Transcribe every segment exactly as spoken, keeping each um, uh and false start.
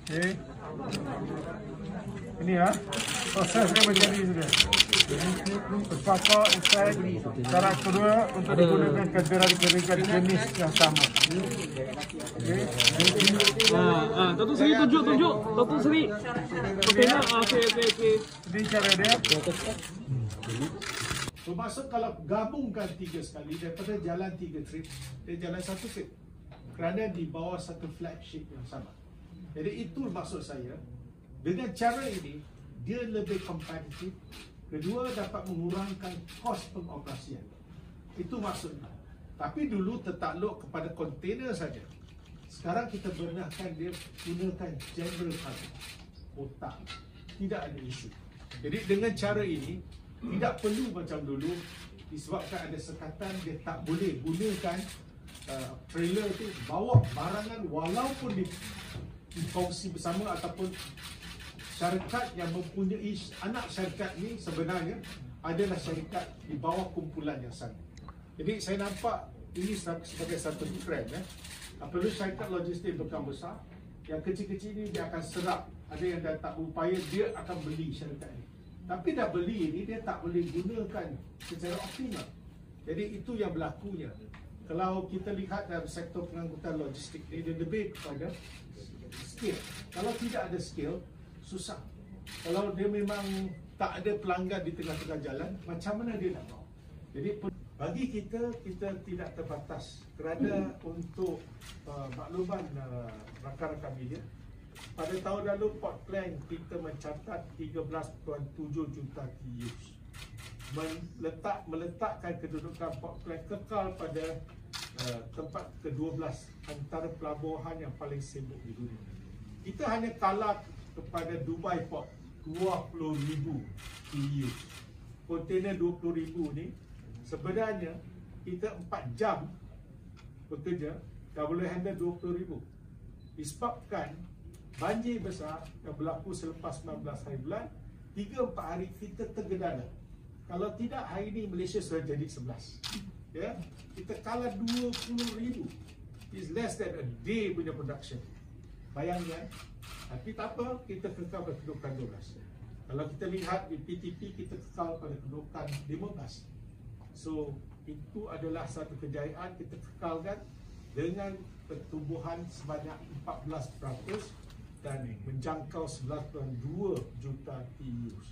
Okay. Ini ya, prosesnya macam ni sudah. Berpakar usai cara kedua untuk digunakan kenderaan-kenderaan jenis yang sama. Okay. Ah, ah, Datuk Seri tunjuk tunjuk, Datuk Seri. Okey nak, okey okey okey. Ini cara dia. Bermaksud kalau gabungkan tiga sekali daripada jalan tiga trip, dia jalan satu trip. Kerana di bawah satu flagship yang sama. Jadi itu maksud saya. Dengan cara ini, dia lebih kompetitif. Kedua, dapat mengurangkan kos pengoperasian. Itu maksudnya. Tapi dulu tertakluk kepada kontainer saja. Sekarang kita benarkan dia gunakan general cargo, kotak. Tidak ada isu. Jadi dengan cara ini, tidak perlu macam dulu disebabkan ada sekatan dia tak boleh gunakan uh, trailer tu bawa barangan walaupun di, di kongsi bersama ataupun syarikat yang mempunyai anak syarikat ni sebenarnya adalah syarikat di bawah kumpulan yang sama. Jadi saya nampak ini sebagai satu trend ya. Perlu syarikat logistik berkembang besar, yang kecil-kecil ini dia akan serap. Ada yang dah tak berupaya, dia akan beli syarikat ini. Tapi dah beli ini, dia tak boleh gunakan secara optimal. Jadi itu yang berlakunya. Kalau kita lihat dalam sektor pengangkutan logistik ini, dia lebih kepada skill. Kalau tidak ada skill, susah. Kalau dia memang tak ada pelanggan di tengah-tengah jalan, macam mana dia nak mau? Jadi bagi kita, kita tidak terbatas. Kerana untuk uh, makluman uh, rakan-rakan media, pada tahun lalu Port Klang kita mencatat tiga belas perpuluhan tujuh juta T E Us. Meletak, meletakkan kedudukan Port Klang kekal pada uh, tempat ke dua belas antara pelabuhan yang paling sibuk di dunia. Kita hanya kalah kepada Dubai Port dua puluh ribu T E Us. Kontainer dua puluh ribu ni sebenarnya kita empat jam bekerja dah boleh handle dua puluh ribu. Disebabkan banjir besar yang berlaku selepas sembilan belas hari bulan, tiga empat hari kita tergedala. Kalau tidak, hari ini Malaysia sudah jadi sebelas. Ya, kita kalah dua puluh ribu. It's less than a day punya production. Bayangkan. Tapi tak apa, kita kekal pada kedudukan dua belas. Kalau kita lihat di P T P, kita kekal pada kedudukan lima belas. So, itu adalah satu kejayaan kita kekalkan dengan pertumbuhan sebanyak empat belas peratus dan menjangkau sebelas perpuluhan dua juta T E Us.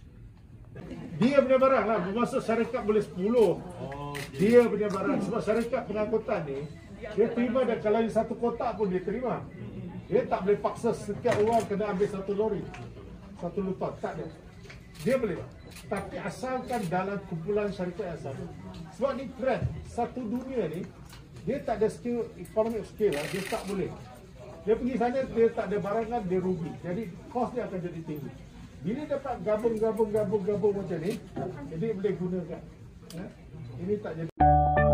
Dia punya barang lah, bermaksud syarikat boleh sepuluh. Oh, okay. Dia punya barang, sebab syarikat pengangkutan ni, dia terima dan kalau satu kotak pun dia terima. Dia tak boleh paksa setiap orang kena ambil satu lori, satu luton, tak ada. Dia boleh. Tapi asalkan dalam kumpulan syarikat yang sama. Sebab ni trend, satu dunia ni, dia tak ada skill, economic skill lah, dia tak boleh. Dia pergi sana, dia tak ada barangan, dia rugi. Jadi, kos dia akan jadi tinggi. Bila dapat gabung-gabung-gabung-gabung macam ni, jadi boleh gunakan. Ini tak jadi.